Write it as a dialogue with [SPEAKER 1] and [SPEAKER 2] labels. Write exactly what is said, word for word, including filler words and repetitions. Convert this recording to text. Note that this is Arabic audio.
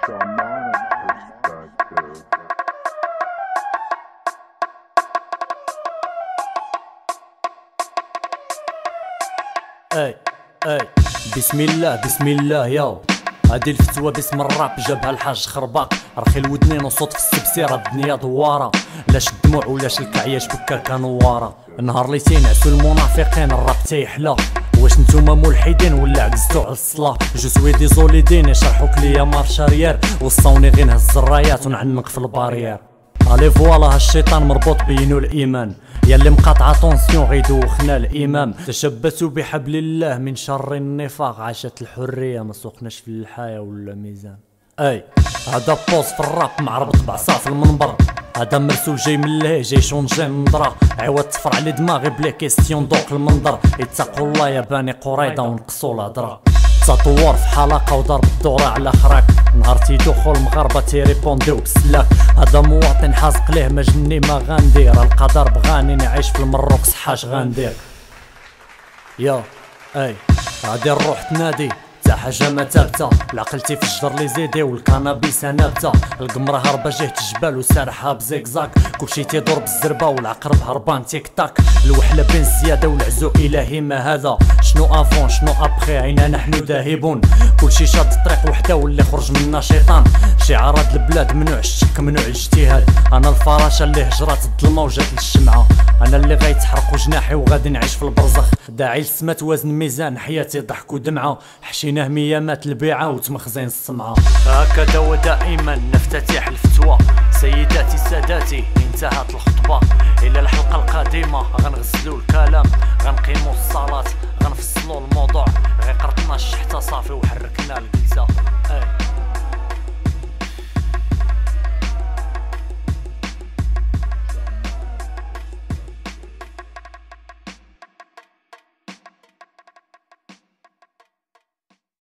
[SPEAKER 1] shamanic perspective.
[SPEAKER 2] اي اي بسم الله بسم الله ياو هادي الفتوى باسم الراب جابها الحاج خرباق. رخي الودنين وصوت في السبسيره الدنيا دواره، لاش الدموع ولاش الكعياش بكاكا نواره. النهار لي تينعسو المنافقين الراب تيحلى، واش نتوما ملحدين ولا عكزتو على الصلاة؟ جو سوي ديزوليدين يشرحوك ليا مارش اريير، وصاوني غير نهز الرايات ونعنق في الباريير. الي فوالا هالشيطان مربوط بينو الايمان، يا اللي مقاطعه طونسيون غيدوخنا الامام. تشبثوا بحبل الله من شر النفاق، عاشت الحريه ما سوقناش في الحياه ولا ميزان. اي هذا بوز في الراب معربط بعصا في المنبر، هذا مرسول جاي من الله جاي شونجي النظرة، عوض تفرع لي دماغي بلا كيستيون دوق المنظر. اتقوا الله يا باني قريضه ونقصوا الهضره، تطور في حلقه وضرب الدوره على خراك. نهار تيدخل المغاربه تيريبونديو بالسلاك، هذا مواطن حازق ليه ما جني ما غندير، القدر بغاني نعيش في المروك صحاش غندير. يا اي هادي الروح تنادي تا حاجه ما ثابته، العقل تيفجر لي زيدي والكنابيس نابته. القمره هربه جهه الجبال وسارحها بزيكزاك، كلشي تيدور بالزربه والعقرب هربان تيك تاك. الوحله بين الزياده والعزو الهي ما هذا، شنو افون شنو ابخي عينا نحن ذاهبون. كلشي شاد طريق وحده واللي خرج منا شيطان، شعارات البلاد ممنوع الشك ممنوع الاجتهاد. انا الفراشه اللي هجرات الظلمه وجات للشمعه، انا اللي غيتحرق جناحي وغادي نعيش في البرزخ. داعي للسما توازن ميزان حياتي ضحك ودمعه، حشيناه ميامات البيعه وتمخزين السمعه. هكذا ودائما نفتتح الفتوى، سيداتي ساداتي انتهت الخطبه. الى الحلقه القادمه غنغسلوا الكلام، غنقيموا الصلاه، غنفصلوا الموضوع، غيقرطنا الشحته صافي وحركنا الجلسه.